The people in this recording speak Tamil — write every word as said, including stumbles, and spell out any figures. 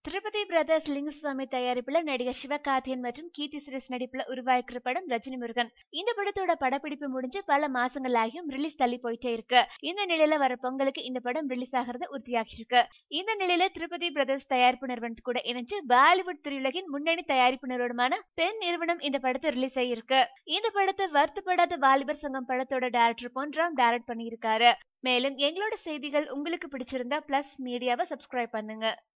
திருப்பதி பிரதர்ஸ் லிங்குசாமி தயாரிப்புல நடிகர் சிவகார்த்தியன் மற்றும் கீர்த்தி சுரேஷ் நடிப்புல உருவாக்குற படம் ரஜினி முருகன். இந்த படத்தோட படப்பிடிப்பு முடிஞ்சு பல மாசங்கள் ஆகியும் ரிலீஸ் தள்ளி போயிட்டே இருக்கு. இந்த நிலையில வர பொங்கலுக்கு இந்த படம் ரிலீஸ் ஆகிறது உறுதியாகி இருக்கு. இந்த நிலையில திருப்பதி பிரதர்ஸ் தயாரிப்பு நிறுவனத்து கூட இணைஞ்சு பாலிவுட் திரையுலகின் முன்னணி தயாரிப்பு நிறுவனமான பெண் நிறுவனம் இந்த படத்தை ரிலீஸ் ஆகியிருக்கு. இந்த படத்தை வருத்தப்படாத வாலிபர் சங்கம் படத்தோட டைரக்டர் பொன்ராம் டைரக்ட் பண்ணியிருக்காரு. மேலும் எங்களோட செய்திகள் உங்களுக்கு பிடிச்சிருந்தா பிளஸ் மீடியாவை சப்ஸ்கிரைப் பண்ணுங்க.